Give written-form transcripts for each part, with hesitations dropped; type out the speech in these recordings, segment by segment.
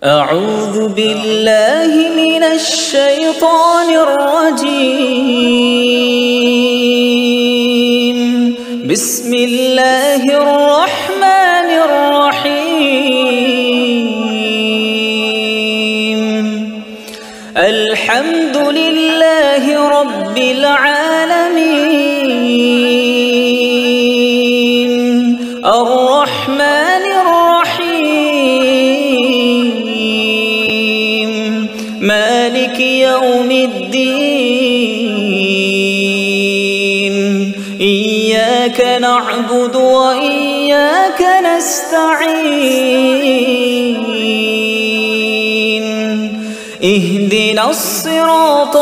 أعوذ بالله من الشيطان الرجيم. بسم الله الرحمن الرحيم. الحمد لله رب العالمين الرحمن الرحيم مالك يوم الدين. إياك نعبد وإياك نستعين. اهدنا الصراط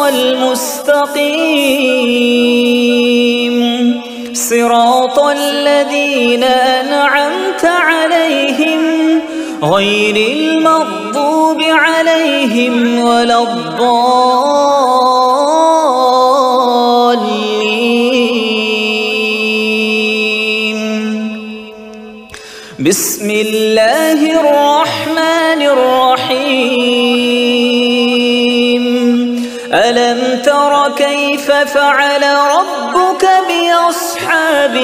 المستقيم صراط الذين أنعمت عليهم غير المغضوب عليهم ولا الضالين. بسم الله الرحمن الرحيم. ألم تر كيف فعل ربك بأصحاب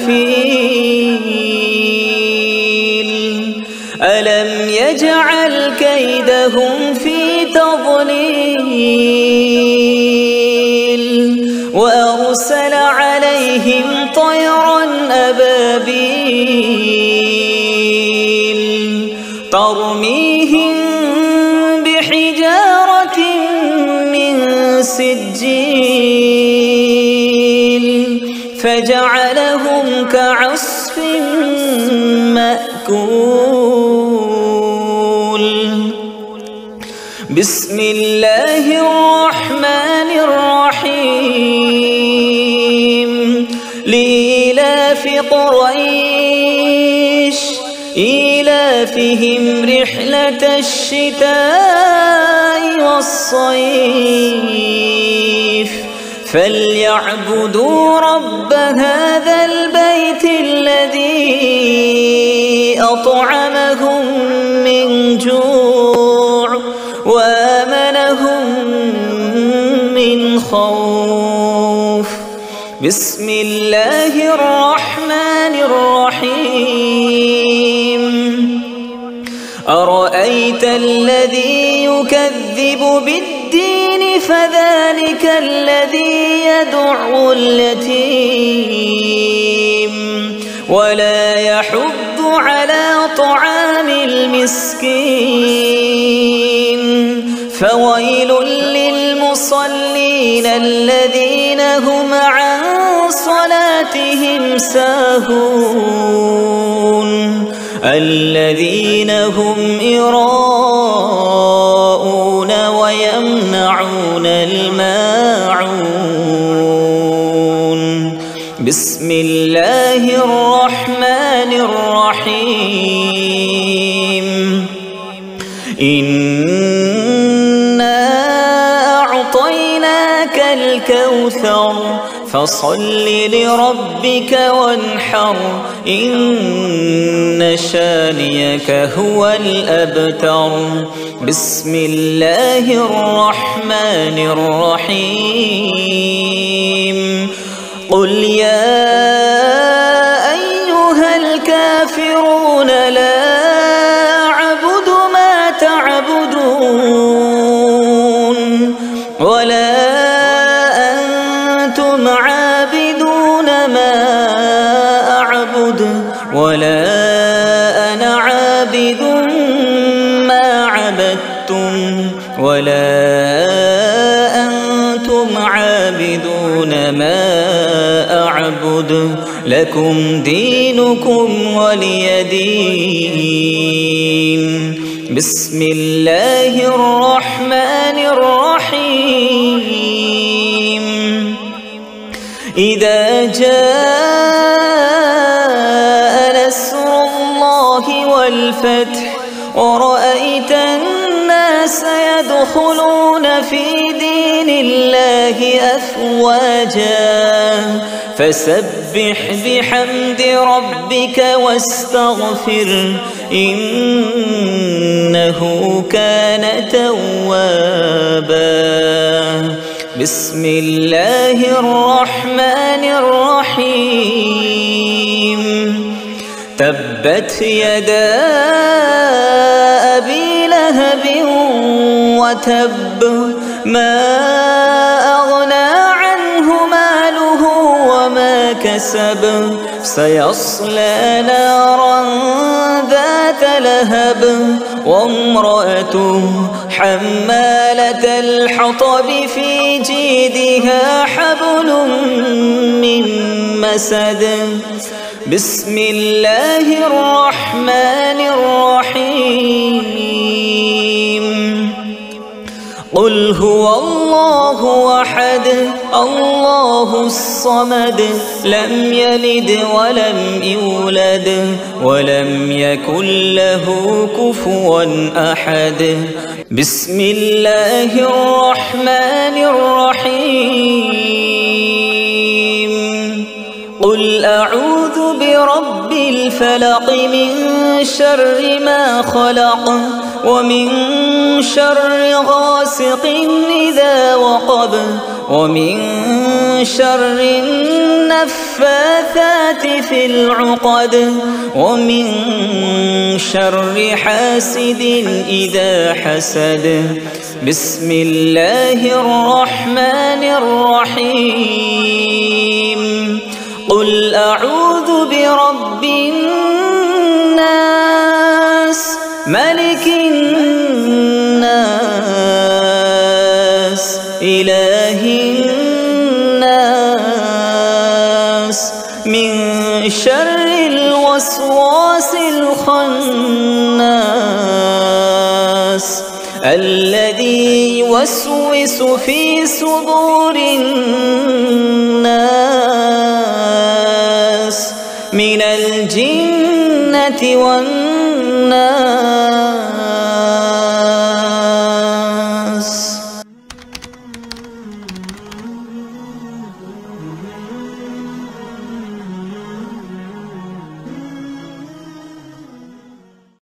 الفيل؟ ألم يجعل كيدهم في تضليل وأرسل عليهم طيرا أبابيل ترميهم بحجارة من سجيل فجعلهم كعصف مأكول. بسم الله الرحمن الرحيم. لإيلاف قريش إيلافهم رحلة الشتاء والصيف فليعبدوا رب هذا البيت الذي أطعمهم من جوع وآمنهم من خوف. بسم الله الرحمن الرحيم. أرأيت الذي يكذب بالدين فذلك الذي يدع اليتيم ولا يحض على طعام المسكين. فويل للمصلين الذين هم عن صلاتهم ساهون الذين هم يراءون ويمنعون الماعون. بسم الله الرحمن الرحيم. إنا أعطيناك الكوثر فصل لربك وانحر إن شانيك هو الأبتر. بسم الله الرحمن الرحيم. قل يا أيها الكافرون لا أعبد ما تعبدون ولا أنتم عابدون ما أعبد ولا أنا عابد ما عبدتم ولا أنتم عابدون ما أعبد لكم دينكم ولي دين. بسم الله الرحمن الرحيم. إذا جاء نصر الله والفتح ورأيت الناس يدخلون في دين الله أفواجا فسبح بحمد ربك واستغفر إنه كان توابا. بسم الله الرحمن الرحيم. تبت يدا أبي لهب وتب ما أغنى عنه ماله وما كسب سيصلى نارا ذات لهب وامرأته حمالة الحطب في جيدها حبل من مسد. بسم الله الرحمن الرحيم. قل هو الله أحد الله الصمد لم يلد ولم يولد ولم يكن له كفوا أحد. بسم الله الرحمن الرحيم. قل أعوذ برب الفلق من شر ما خلق ومن شر غاسق إذا وقب ومن شر النفاثات في العقد ومن شر حاسد إذا حسد. بسم الله الرحمن الرحيم. قل أعوذ برب الناس ملك الناس إله الناس من شر الوسواس الخناس الذي يوسوس في صدور الناس من الجنة والناس.